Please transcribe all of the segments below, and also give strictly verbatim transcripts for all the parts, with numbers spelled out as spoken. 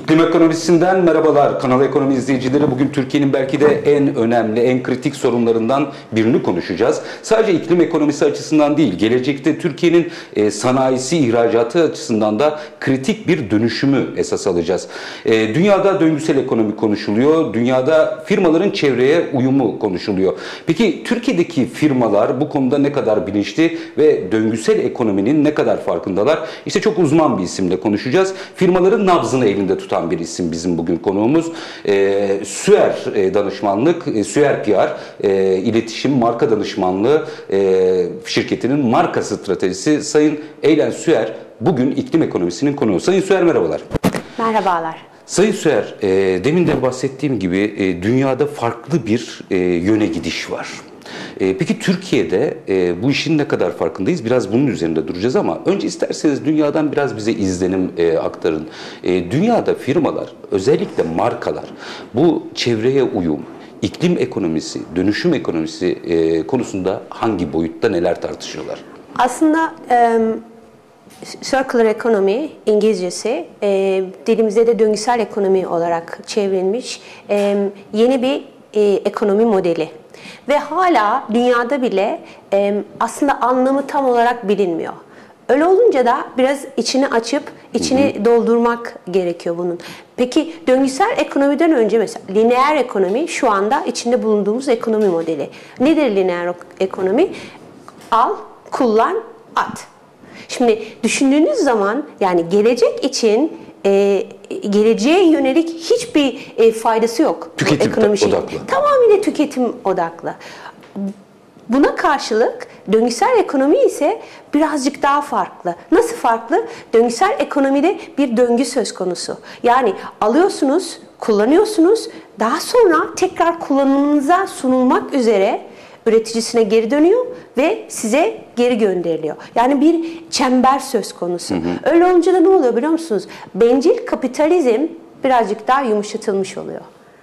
İklim ekonomisinden merhabalar. Kanal Ekonomi izleyicileri, bugün Türkiye'nin belki de en önemli, en kritik sorunlarından birini konuşacağız. Sadece iklim ekonomisi açısından değil, gelecekte Türkiye'nin e, sanayisi, ihracatı açısından da kritik bir dönüşümü esas alacağız. E, dünyada döngüsel ekonomi konuşuluyor, dünyada firmaların çevreye uyumu konuşuluyor. Peki Türkiye'deki firmalar bu konuda ne kadar bilinçli ve döngüsel ekonominin ne kadar farkındalar? İşte çok uzman bir isimle konuşacağız. Firmaların nabzını elinde tutan bir isim bizim bugün konuğumuz. E, Süer e, danışmanlık, e, Süer P R, e, iletişim, marka danışmanlığı e, şirketinin marka stratejisi Sayın Eylen Süer bugün iklim ekonomisinin konuğu. Sayın Süer merhabalar. Merhabalar. Sayın Süer, e, demin de bahsettiğim gibi e, dünyada farklı bir e, yöne gidiş var. E, peki Türkiye'de e, bu işin ne kadar farkındayız? Biraz bunun üzerinde duracağız ama önce isterseniz dünyadan biraz bize izlenim e, aktarın. E, dünyada firmalar, özellikle markalar bu çevreye uyum, iklim ekonomisi, dönüşüm ekonomisi e, konusunda hangi boyutta neler tartışıyorlar? Aslında e, circular economy İngilizcesi, e, dilimizde de döngüsel ekonomi olarak çevrilmiş e, yeni bir e, ekonomi modeli. Ve hala dünyada bile e, aslında anlamı tam olarak bilinmiyor. Öyle olunca da biraz içini açıp içini hı hı. doldurmak gerekiyor bunun. Peki döngüsel ekonomiden önce mesela lineer ekonomi şu anda içinde bulunduğumuz ekonomi modeli. Nedir lineer ekonomi? Al, kullan, at. Şimdi düşündüğünüz zaman yani gelecek için e, geleceğe yönelik hiçbir e, faydası yok. Tüketim ekonomi şeyi. odaklı. Tamamıyla tüketim odaklı. Buna karşılık döngüsel ekonomi ise birazcık daha farklı. Nasıl farklı? Döngüsel ekonomide bir döngü söz konusu. Yani alıyorsunuz, kullanıyorsunuz, daha sonra tekrar kullanımınıza sunulmak üzere üreticisine geri dönüyor ve size geri gönderiliyor. Yani bir çember söz konusu. Hı hı. Öyle olunca da ne oluyor biliyor musunuz? Bencil kapitalizm birazcık daha yumuşatılmış oluyor.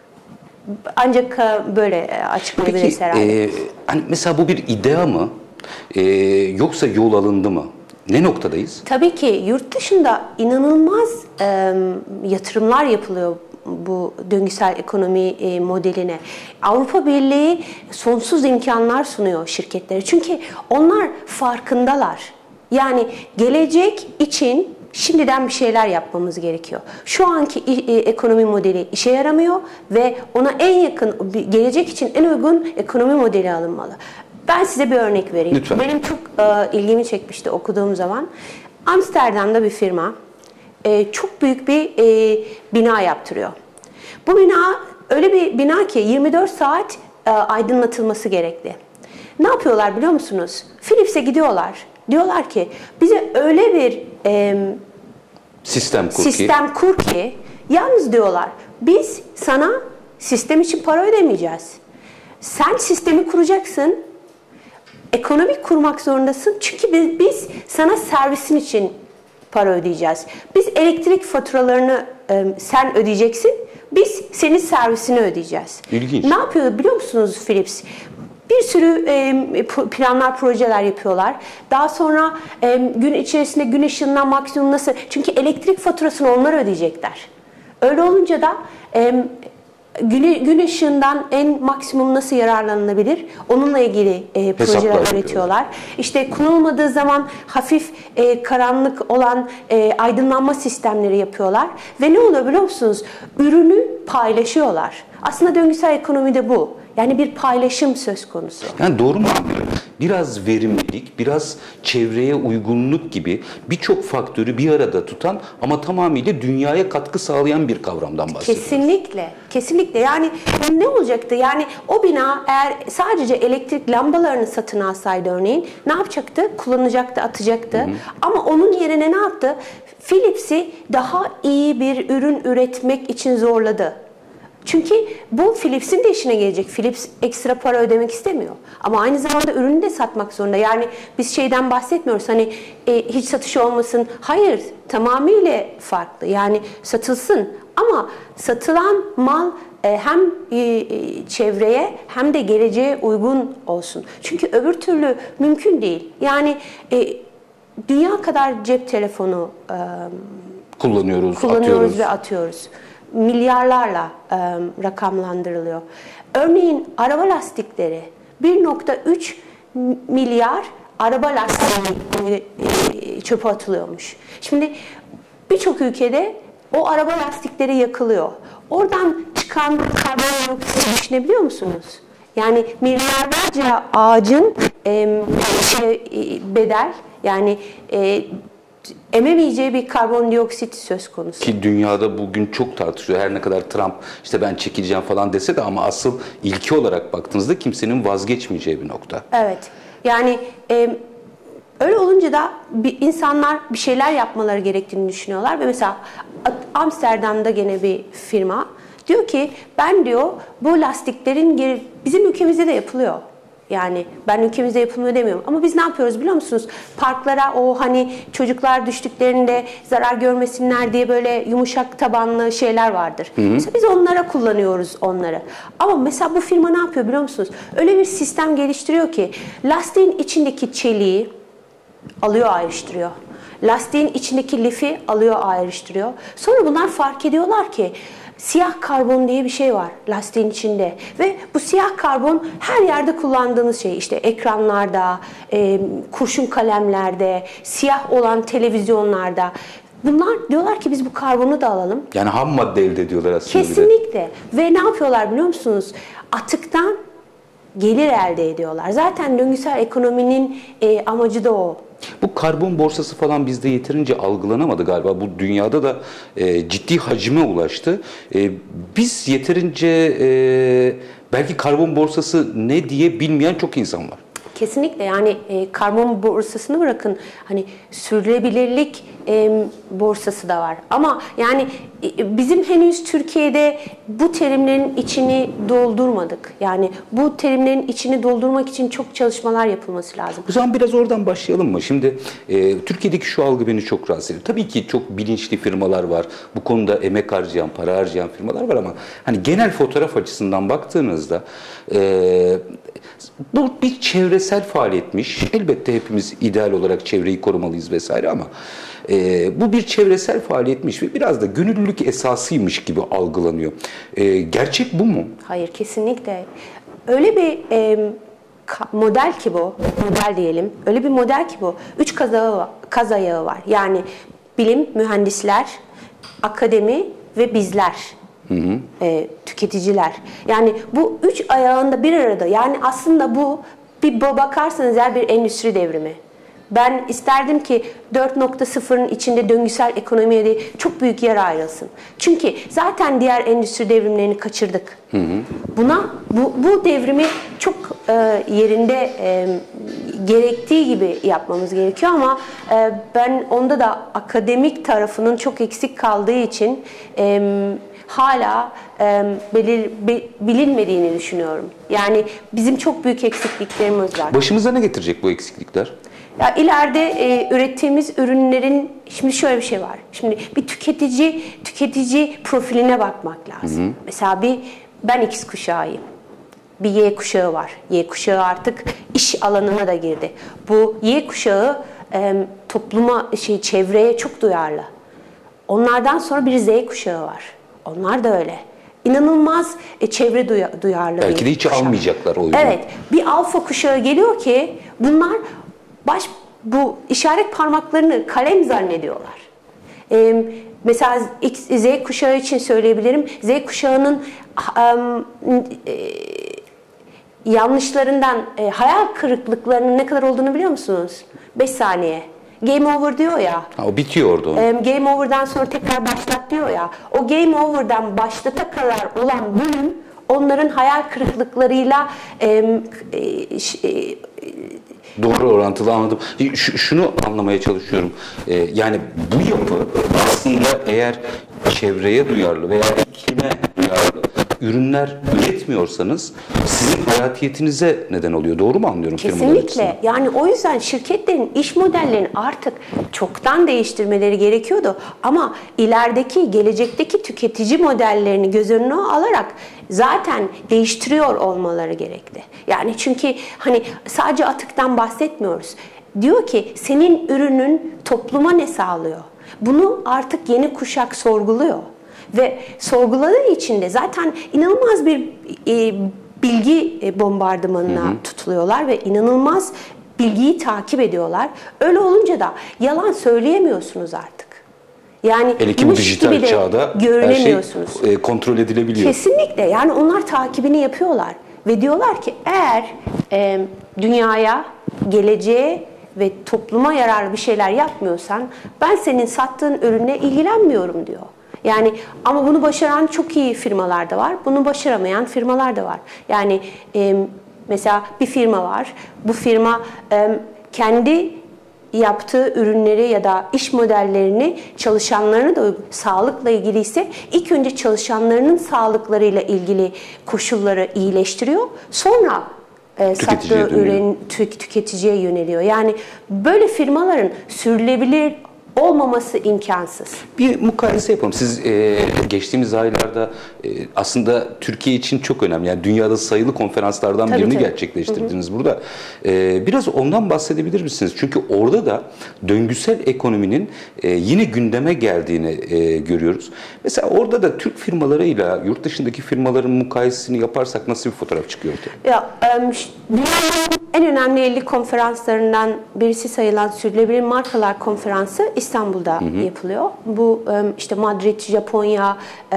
Ancak böyle açıklayabiliriz herhalde. E, hani mesela bu bir idea mı? E, yoksa yol alındı mı? Ne noktadayız? Tabii ki yurt dışında inanılmaz e, yatırımlar yapılıyor bu döngüsel ekonomi e, modeline. Avrupa Birliği sonsuz imkanlar sunuyor şirketlere. Çünkü onlar farkındalar. Yani gelecek için şimdiden bir şeyler yapmamız gerekiyor. Şu anki e, ekonomi modeli işe yaramıyor ve ona en yakın, gelecek için en uygun ekonomi modeli alınmalı. Ben size bir örnek vereyim. Lütfen. Benim çok e, ilgimi çekmişti okuduğum zaman. Amsterdam'da bir firma e, çok büyük bir e, bina yaptırıyor. Bu bina öyle bir bina ki yirmi dört saat e, aydınlatılması gerekli. Ne yapıyorlar biliyor musunuz? Philips'e gidiyorlar. Diyorlar ki bize öyle bir e, sistem kur sistem ki. kur ki yalnız diyorlar biz sana sistem için para ödemeyeceğiz. Sen sistemi kuracaksın. Ekonomik kurmak zorundasın. Çünkü biz, biz sana servisin için para ödeyeceğiz. Biz elektrik faturalarını e, sen ödeyeceksin. Biz senin servisini ödeyeceğiz. İlginç. Ne yapıyor biliyor musunuz Philips? Bir sürü e, planlar, projeler yapıyorlar. Daha sonra e, gün içerisinde gün ışığından maksimum nasıl? Çünkü elektrik faturasını onlar ödeyecekler. Öyle olunca da e, gün, gün ışığından en maksimum nasıl yararlanılabilir? Onunla ilgili e, projeler üretiyorlar. İşte kullanılmadığı zaman hafif e, karanlık olan e, aydınlanma sistemleri yapıyorlar. Ve ne oluyor biliyor musunuz? Ürünü paylaşıyorlar. Aslında döngüsel ekonomide bu. Yani bir paylaşım söz konusu. Yani doğru mu anlıyorum? Biraz verimlilik, biraz çevreye uygunluk gibi birçok faktörü bir arada tutan ama tamamıyla dünyaya katkı sağlayan bir kavramdan bahsediyoruz. Kesinlikle, kesinlikle. Yani ne olacaktı? Yani o bina eğer sadece elektrik lambalarını satın alsaydı örneğin ne yapacaktı? Kullanacaktı, atacaktı. Hı hı. Ama onun yerine ne yaptı? Philips'i daha iyi bir ürün üretmek için zorladı. Çünkü bu Philips'in de işine gelecek. Philips ekstra para ödemek istemiyor. Ama aynı zamanda ürünü de satmak zorunda. Yani biz şeyden bahsetmiyoruz. Hani e, hiç satışı olmasın. Hayır, tamamıyla farklı. Yani satılsın. Ama satılan mal e, hem e, çevreye hem de geleceğe uygun olsun. Çünkü öbür türlü mümkün değil. Yani e, dünya kadar cep telefonu e, kullanıyoruz, kullanıyoruz atıyoruz. ve atıyoruz. Milyarlarla e, rakamlandırılıyor. Örneğin araba lastikleri bir nokta üç milyar araba lastiği e, çöpe atılıyormuş. Şimdi birçok ülkede o araba lastikleri yakılıyor. Oradan çıkan karbon monoksit düşünebiliyor musunuz? Yani milyarlarca ağacın e, şey, e, bedel yani e, ememeyeceği bir karbondioksit söz konusu. Ki dünyada bugün çok tartışıyor. Her ne kadar Trump işte ben çekileceğim falan dese de ama asıl ilki olarak baktığınızda kimsenin vazgeçmeyeceği bir nokta. Evet. Yani e, öyle olunca da bir, insanlar bir şeyler yapmaları gerektiğini düşünüyorlar ve mesela Amsterdam'da gene bir firma diyor ki ben diyor bu lastiklerin geri, bizim ülkemizde de yapılıyor. Yani ben ülkemizde yapılmıyor demiyorum ama biz ne yapıyoruz biliyor musunuz? Parklara o hani çocuklar düştüklerinde zarar görmesinler diye böyle yumuşak tabanlı şeyler vardır. Hı hı. Mesela biz onlara kullanıyoruz onları. Ama mesela bu firma ne yapıyor biliyor musunuz? Öyle bir sistem geliştiriyor ki lastiğin içindeki çeliği alıyor ayrıştırıyor. Lastiğin içindeki lifi alıyor ayrıştırıyor. Sonra bunlar fark ediyorlar ki siyah karbon diye bir şey var lastiğin içinde ve bu siyah karbon her yerde kullandığınız şey işte ekranlarda, e, kurşun kalemlerde, siyah olan televizyonlarda. Bunlar diyorlar ki biz bu karbonu da alalım. Yani ham madde elde ediyorlar aslında. Kesinlikle. Ve ne yapıyorlar biliyor musunuz? Atıktan gelir elde ediyorlar. Zaten döngüsel ekonominin e, amacı da o. Bu karbon borsası falan bizde yeterince algılanamadı galiba. Bu dünyada da e, ciddi hacme ulaştı. E, biz yeterince e, belki karbon borsası ne diye bilmeyen çok insan var. Kesinlikle yani e, karbon borsasını bırakın hani sürdürülebilirlik e, borsası da var ama yani e, bizim henüz Türkiye'de bu terimlerin içini doldurmadık. Yani bu terimlerin içini doldurmak için çok çalışmalar yapılması lazım. O zaman biraz oradan başlayalım mı? Şimdi e, Türkiye'deki şu algı beni çok rahatsız ediyor. Tabii ki çok bilinçli firmalar var. Bu konuda emek harcayan, para harcayan firmalar var ama hani genel fotoğraf açısından baktığınızda e, bu bir çevresel faaliyetmiş. Elbette hepimiz ideal olarak çevreyi korumalıyız vesaire ama e, bu bir çevresel faaliyetmiş ve biraz da gönüllülük esasıymış gibi algılanıyor. E, gerçek bu mu? Hayır, kesinlikle. Öyle bir e, model ki bu, model diyelim, öyle bir model ki bu. Üç kaz ayağı, kaz ayağı var. Yani bilim, mühendisler, akademi ve bizler. Hı hı. E, tüketiciler. Yani bu üç ayağında bir arada. Yani aslında bu bir bakarsanız eğer bir endüstri devrimi. Ben isterdim ki dört nokta sıfırın içinde döngüsel ekonomiye de çok büyük yer ayrılsın. Çünkü zaten diğer endüstri devrimlerini kaçırdık. Hı hı. Buna bu, bu devrimi çok e, yerinde e, gerektiği gibi yapmamız gerekiyor ama e, ben onda da akademik tarafının çok eksik kaldığı için e, hala e, belir, be, bilinmediğini düşünüyorum. Yani bizim çok büyük eksikliklerimiz var. Başımıza ne getirecek bu eksiklikler? Ya ileride e, ürettiğimiz ürünlerin, şimdi şöyle bir şey var. Şimdi bir tüketici tüketici profiline bakmak lazım. Hı hı. Mesela bir ben X kuşağıyım. Bir Y kuşağı var. Y kuşağı artık iş alanına da girdi. Bu Y kuşağı e, topluma, şey çevreye çok duyarlı. Onlardan sonra bir Z kuşağı var. Onlar da öyle. İnanılmaz e, çevre duya, duyarlı. Belki de hiç kuşak. Almayacaklar o yüzden. Evet. Bir alfa kuşağı geliyor ki bunlar baş bu işaret parmaklarını kalem zannediyorlar. Ee, mesela X, Z kuşağı için söyleyebilirim. Z kuşağının um, e, yanlışlarından, e, hayal kırıklıklarının ne kadar olduğunu biliyor musunuz? beş saniye. Game over diyor ya. Ha, o bitiyor orada. E, game over'dan sonra tekrar başlat diyor ya. O game over'dan başlata kadar olan bölüm onların hayal kırıklıklarıyla e, e, e, doğru orantılı anladım. Ş- şunu anlamaya çalışıyorum. Ee, yani bu yapı aslında eğer çevreye duyarlı veya iklime duyarlı ürünler üretmiyorsanız sizin hayatiyetinize neden oluyor. Doğru mu anlıyorum? Kesinlikle. Yani o yüzden şirketlerin iş modellerini artık çoktan değiştirmeleri gerekiyordu. Ama ilerideki, gelecekteki tüketici modellerini göz önüne alarak zaten değiştiriyor olmaları gerekli. Yani çünkü hani sadece atıktan bahsetmiyoruz. Diyor ki senin ürünün topluma ne sağlıyor? Bunu artık yeni kuşak sorguluyor. Ve sorguladığı için de zaten inanılmaz bir e, bilgi bombardımanına hı hı. tutuluyorlar ve inanılmaz bilgiyi takip ediyorlar. Öyle olunca da yalan söyleyemiyorsunuz artık. Yani hele ki bu dijital çağda her şey e, kontrol edilebiliyor. Kesinlikle. Yani onlar takibini yapıyorlar ve diyorlar ki eğer e, dünyaya, geleceğe ve topluma yararlı bir şeyler yapmıyorsan ben senin sattığın ürünle ilgilenmiyorum diyor. Yani ama bunu başaran çok iyi firmalar da var. Bunu başaramayan firmalar da var. Yani e, mesela bir firma var. Bu firma e, kendi yaptığı ürünleri ya da iş modellerini çalışanlarına da sağlıkla ilgili ise ilk önce çalışanlarının sağlıklarıyla ilgili koşulları iyileştiriyor. Sonra e, sattığı ürün tük, tüketiciye yöneliyor. Yani böyle firmaların sürdürülebilir olmaması imkansız. Bir mukayese yapalım. Siz e, geçtiğimiz aylarda e, aslında Türkiye için çok önemli. Yani dünyada sayılı konferanslardan tabii, birini tabii. gerçekleştirdiniz hı hı. burada. E, biraz ondan bahsedebilir misiniz? Çünkü orada da döngüsel ekonominin e, yine gündeme geldiğini e, görüyoruz. Mesela orada da Türk firmalarıyla yurt dışındaki firmaların mukayesesini yaparsak nasıl bir fotoğraf çıkıyor ortaya? Ya, dünyanın en önemli elli konferanslarından birisi sayılan Sürdürülebilir Markalar Konferansı İstanbul'da hı hı. yapılıyor. Bu işte Madrid, Japonya,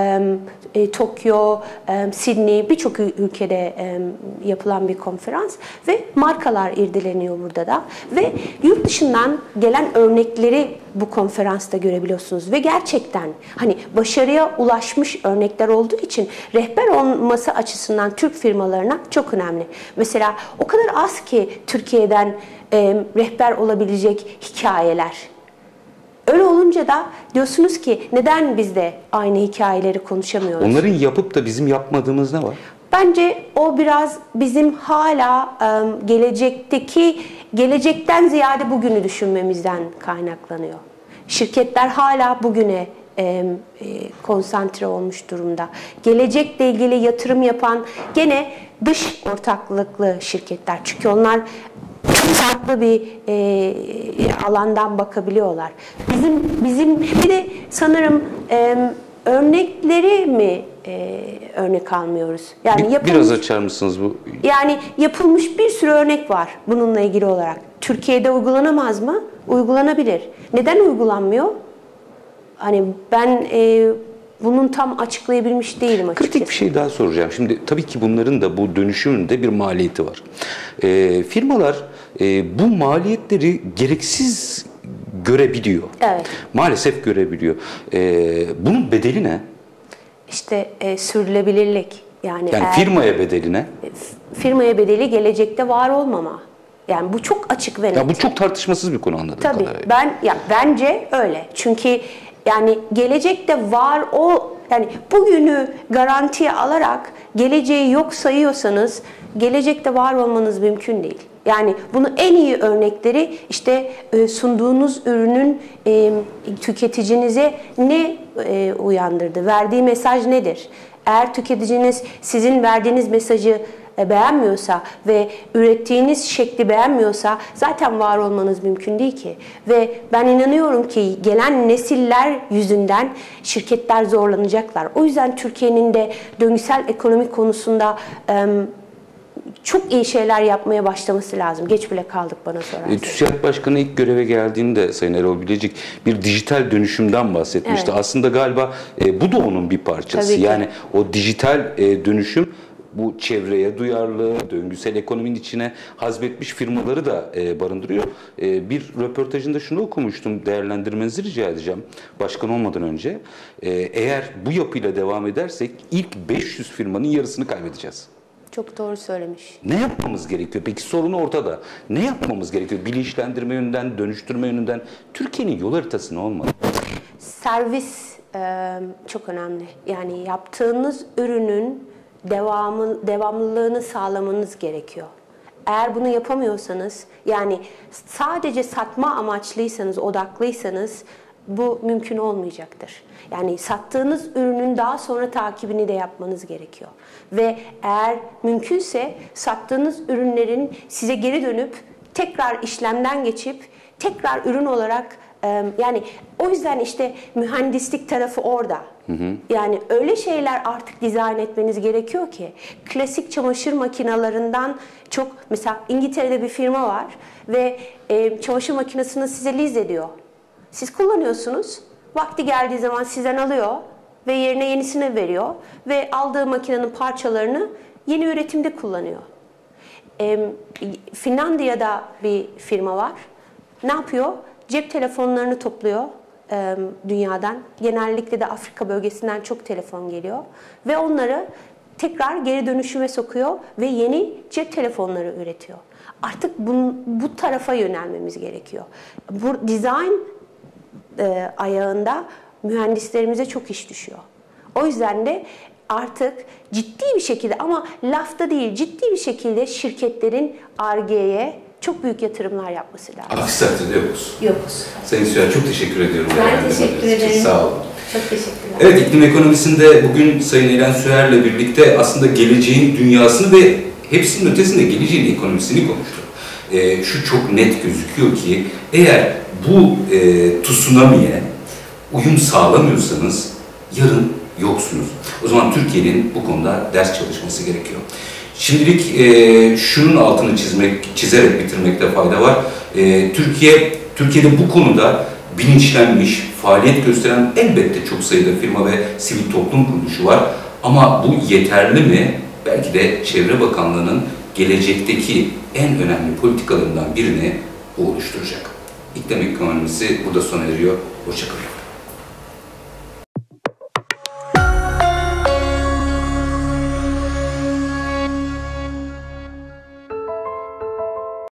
Tokyo, Sydney birçok ülkede yapılan bir konferans ve markalar irdeleniyor burada da ve yurt dışından gelen örnekleri bu konferansta görebiliyorsunuz ve gerçekten hani başarıya ulaşmış örnekler olduğu için rehber olması açısından Türk firmalarına çok önemli. Mesela o kadar az ki Türkiye'den rehber olabilecek hikayeler. Öyle olunca da diyorsunuz ki neden biz de aynı hikayeleri konuşamıyoruz? Onların yapıp da bizim yapmadığımız ne var? Bence o biraz bizim hala um, gelecekteki, gelecekten ziyade bugünü düşünmemizden kaynaklanıyor. Şirketler hala bugüne e, e, konsantre olmuş durumda. Gelecekle ilgili yatırım yapan gene dış ortaklıklı şirketler. Çünkü onlar farklı bir e, alandan bakabiliyorlar. Bizim bizim bir de sanırım e, örnekleri mi e, örnek almıyoruz? Yani bir, yapılmış, biraz açar mısınız bu? Yani yapılmış bir sürü örnek var bununla ilgili olarak. Türkiye'de uygulanamaz mı? Uygulanabilir. Neden uygulanmıyor? Hani ben e, bunun tam açıklayabilmiş değilim açıkçası. Kritik bir şey daha soracağım. Şimdi tabii ki bunların da bu dönüşümünde bir maliyeti var. E, firmalar e, bu maliyetleri gereksiz görebiliyor. Evet. Maalesef görebiliyor. E, bunun bedeli ne? İşte e, sürdürülebilirlik. Yani, yani eğer, firmaya bedeli ne? Firmaya bedeli gelecekte var olmama. Yani bu çok açık ve net. Ya bu çok tartışmasız bir konu anladığım Tabii, kadarıyla. ben ya bence öyle. Çünkü yani gelecekte var o yani bugünü garantiye alarak geleceği yok sayıyorsanız gelecekte var olmanız mümkün değil. Yani bunu en iyi örnekleri işte sunduğunuz ürünün tüketicinize ne uyandırdı? Verdiği mesaj nedir? Eğer tüketiciniz sizin verdiğiniz mesajı beğenmiyorsa ve ürettiğiniz şekli beğenmiyorsa zaten var olmanız mümkün değil ki. Ve ben inanıyorum ki gelen nesiller yüzünden şirketler zorlanacaklar. O yüzden Türkiye'nin de döngüsel ekonomi konusunda çok iyi şeyler yapmaya başlaması lazım. Geç bile kaldık bana sorarsanız. TÜSİAD Başkanı ilk göreve geldiğinde Sayın Erol Bilecik bir dijital dönüşümden bahsetmişti. Evet. Aslında galiba e, bu da onun bir parçası. Yani o dijital e, dönüşüm bu çevreye duyarlı, döngüsel ekonominin içine hazmetmiş firmaları da e, barındırıyor. E, bir röportajında şunu okumuştum, değerlendirmenizi rica edeceğim başkan olmadan önce. E, eğer bu yapıyla devam edersek ilk beş yüz firmanın yarısını kaybedeceğiz. Çok doğru söylemiş. Ne yapmamız gerekiyor? Peki sorun ortada. Ne yapmamız gerekiyor? Bilinçlendirme yönünden, dönüştürme yönünden Türkiye'nin yol haritası ne olmalı? Servis e, çok önemli. Yani yaptığınız ürünün devamı, devamlılığını sağlamanız gerekiyor. Eğer bunu yapamıyorsanız, yani sadece satma amaçlıysanız, odaklıysanız bu mümkün olmayacaktır. Yani sattığınız ürünün daha sonra takibini de yapmanız gerekiyor. Ve eğer mümkünse sattığınız ürünlerin size geri dönüp tekrar işlemden geçip tekrar ürün olarak Ee, Yani o yüzden işte mühendislik tarafı orada. Hı hı. Yani öyle şeyler artık dizayn etmeniz gerekiyor ki klasik çamaşır makinelerinden çok, mesela İngiltere'de bir firma var ve e, çamaşır makinesini size lease ediyor. Siz kullanıyorsunuz. Vakti geldiği zaman sizden alıyor ve yerine yenisini veriyor ve aldığı makinenin parçalarını yeni üretimde kullanıyor. E, Finlandiya'da bir firma var. Ne yapıyor? Cep telefonlarını topluyor e, dünyadan. Genellikle de Afrika bölgesinden çok telefon geliyor. Ve onları tekrar geri dönüşüme sokuyor ve yeni cep telefonları üretiyor. Artık bu, bu tarafa yönelmemiz gerekiyor. Bu design e, ayağında mühendislerimize çok iş düşüyor. O yüzden de artık ciddi bir şekilde, ama lafta değil, ciddi bir şekilde şirketlerin Ar-Ge'ye çok büyük yatırımlar yapması lazım. Aksi takdirde yokuz. Yokuz. Sayın Sürer, çok teşekkür ediyorum. Ben teşekkür ederim. Sağ olun. Çok teşekkürler. Evet, iklim ekonomisinde bugün Sayın Eren Süer'le birlikte aslında geleceğin dünyasını ve hepsinin ötesinde geleceğin ekonomisini konuştuk. E, şu çok net gözüküyor ki eğer bu e, tsunami'ye uyum sağlamıyorsanız yarın yoksunuz. O zaman Türkiye'nin bu konuda ders çalışması gerekiyor. Şimdilik e, şunun altını çizmek, çizerek bitirmekte fayda var. E, Türkiye, Türkiye'de bu konuda bilinçlenmiş, faaliyet gösteren elbette çok sayıda firma ve sivil toplum kuruluşu var. Ama bu yeterli mi? Belki de Çevre Bakanlığı'nın gelecekteki en önemli politikalarından birini o oluşturacak. İklim ekonomisi burada sona eriyor. Hoşça kalın.